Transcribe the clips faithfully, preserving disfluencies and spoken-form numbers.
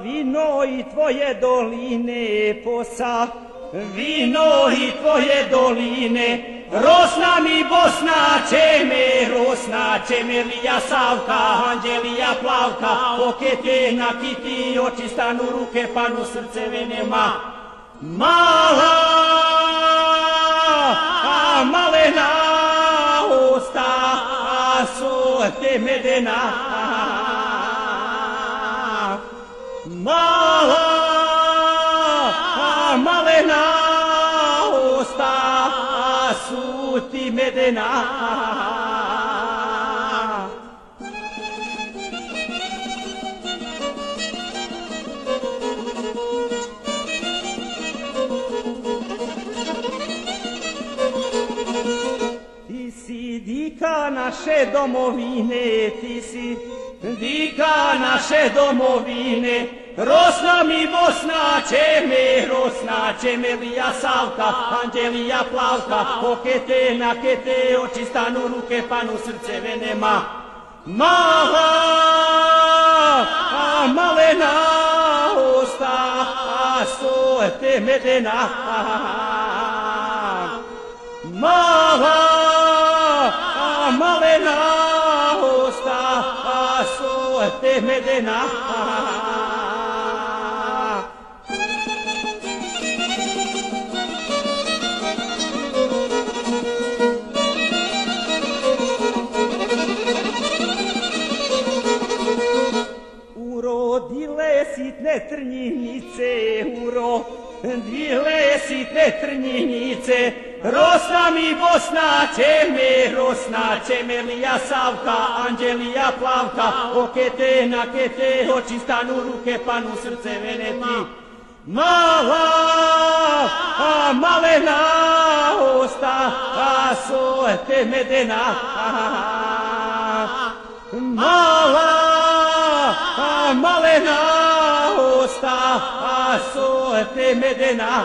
vino i tvoje doline, posa vino i tvoje doline. Rosna mi Bosna će me, Rosna će me, Lija Savka, Anđelija Plavka, okete na kiti, oči stanu, ruke panu, srce venema. Mala, a malena, usta su te medena. Mala, a malena, usta su ti medena. Ti si dika naše domovine, ti si dika naše domovine. Rosna mi Bosna će me, Rosna će me, Lija Savka, Anđelija Plavka, okete na kete, oči stanu, ruke panu, srce venema. Mala, a malena, usta su te medena. Mala, a malena, usta su te medena. Urodile sitne trnjinice, urodile sitne trnjinice. Rosna mi Bosna će me, Rosna će me, Lija Savka, Anđelija Plavka, okete na kete, oči stanu, ruke panu, srce veneti. Mala, a malena, usta su te medena. Mala, a malena, usta su te medena.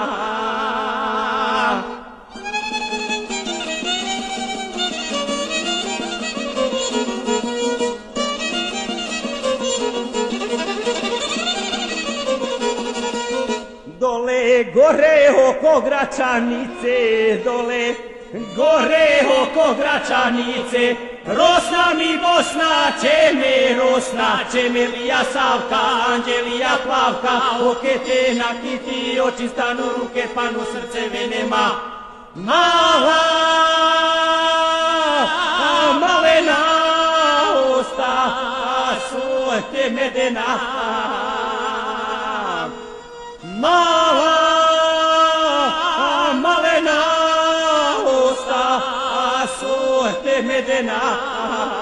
Dole gore oko Gračanice, dole gore oko Gračanice. Rosna mi Bosna će me, Rosna će me, Lija Savka, Anđelija Plavka, okete na kiti, oči stanu, ruke panu, srce venema. Mala, a malena, usta su te medena. Mala, a malena, usta su te medena.